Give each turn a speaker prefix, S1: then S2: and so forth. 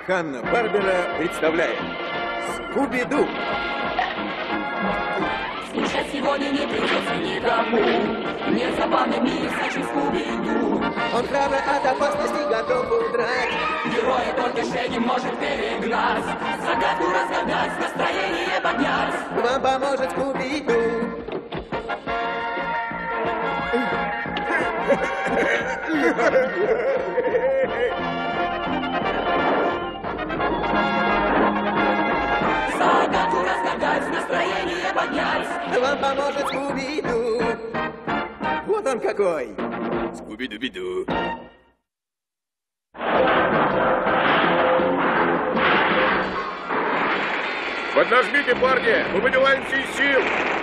S1: Ханна-Барбера представляет Скуби-Ду.
S2: Скучать сегодня не придется никому. Нет забавный мир, значит Скуби-Ду.
S3: Он храбро от опасности готов удрать.
S2: Героя только Шеги может перегнать. Загадку разгадать, настроение поднять.
S3: Вам поможет Скуби-Ду.
S2: Загадку разгадать, настроение поднять.
S3: Вам поможет Скуби-Ду.
S1: Вот он какой! Скуби-Ду-би-ду.
S4: Поднажмите, парни! Мы выбиваемся из сил!